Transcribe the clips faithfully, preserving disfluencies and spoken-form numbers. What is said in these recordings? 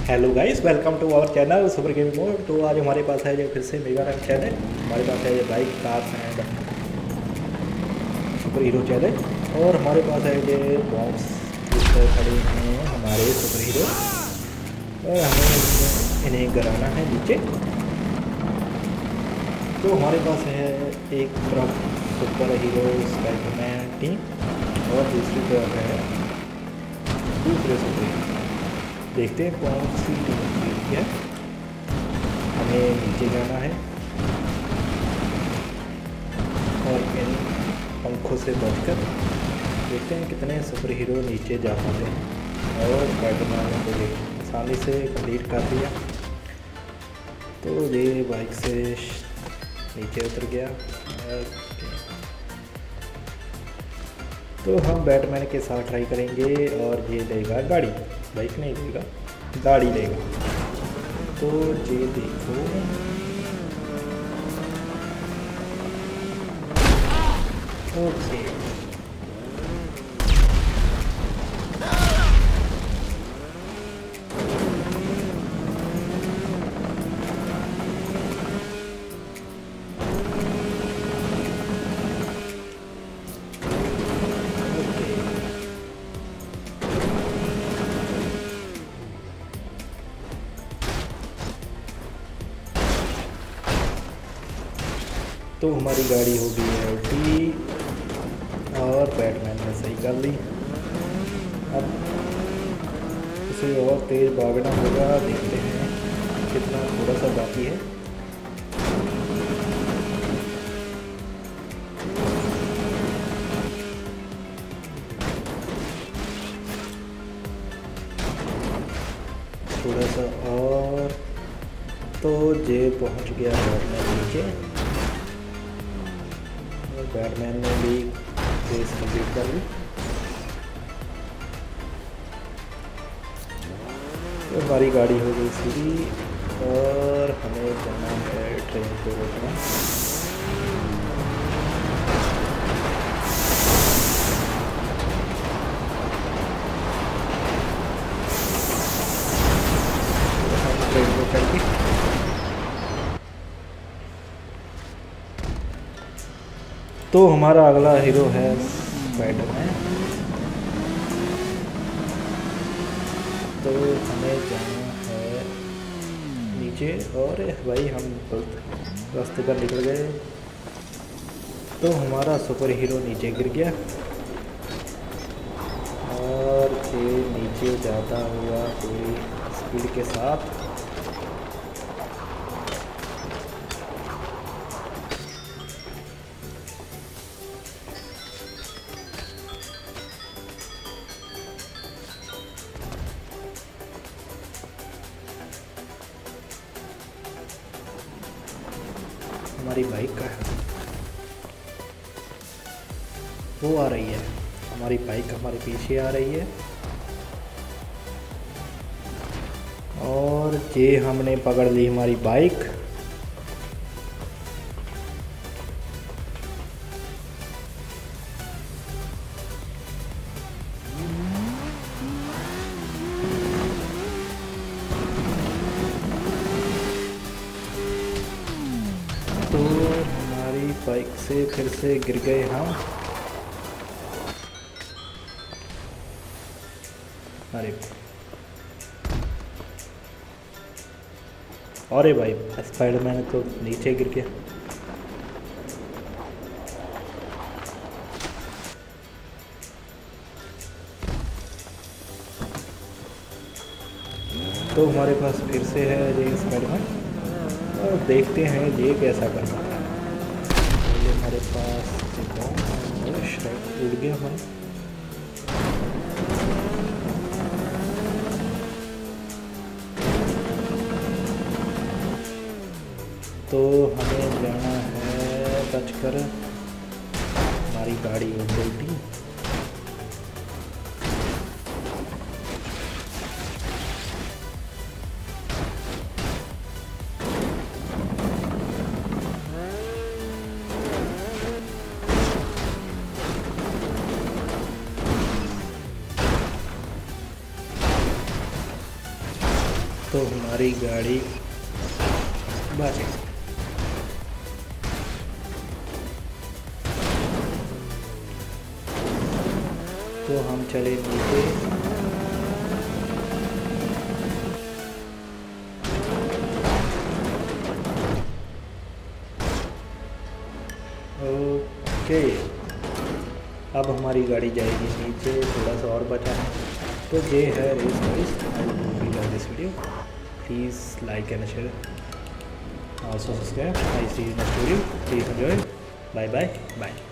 Hello guys, welcome to our channel super gaming mode. तो आज हमारे पास है जो फिर से मेगा रैंक चैनल। हमारे पास है ये bike cars and super hero channel. और हमारे पास है ये बॉक्स जिस पर खड़े हैं हमारे सुपर हीरो, और हमें इन्हें गिराना है नीचे। तो हमारे पास है एक तरफ सुपर हीरो स्पाइडरमैन टीम और दूसरी तरफ है दूसरे सुपर हीरो। देखते हैं कौन सी टीम जीती है। हमें नीचे जाना है और इन पंखों से बचकर देखते हैं कितने सुपर हीरो नीचे जा पाते हैं। और स्पाइडरमैन ने तो आसानी से कंप्लीट कर दिया। तो ये बाइक से नीचे उतर गया। तो हम बैटमैन के साथ ट्राई करेंगे और ये लेगा गाड़ी, बाइक नहीं लेगा, गाड़ी लेगा। तो ये देखो, ओके तो हमारी गाड़ी हो गई है उल्टी और बैटमैन ने सही कर ली। अब उसे और तेज़ भागना होगा। देखते हैं कितना थोड़ा सा बाकी है। थोड़ा सा और, तो ये पहुंच गया बैटमैन नीचे। बैटमैन ने भी रेस कंप्लीट कर ली। तो हमारी गाड़ी हो गई सीधी और हमें जाना है ट्रेन को रोकना। हम ट्रेन को चढ़ के तो हमारा अगला हीरो है स्पाइडरमैन। तो हमें जाना है नीचे और भाई हम गलत रास्ते पर निकल गए। तो हमारा सुपर हीरो नीचे गिर गया और ये नीचे जाता हुआ पूरी स्पीड के साथ हमारी बाइक का है वो आ रही है। हमारी बाइक हमारे पीछे आ रही है और ये हमने पकड़ ली हमारी बाइक। तो हमारी बाइक से फिर से गिर गए हम। अरे अरे भाई, स्पाइडरमैन तो नीचे गिर गया। तो हमारे पास फिर से है ये स्पाइडरमैन और देखते हैं ये कैसा कर सकता है। ये हमारे पास श्रेड उड़ गया हम। तो हमें जाना है बचकर, हमारी गाड़ी हो गई। तो हमारी गाड़ी बच गई। तो हम चले नीचे। ओके, अब हमारी गाड़ी जाएगी नीचे, थोड़ा सा और बचा है। तो ये है race guys. I will love this video, please like and share, also subscribe. I see you next video, please enjoy. Bye bye bye.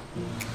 है।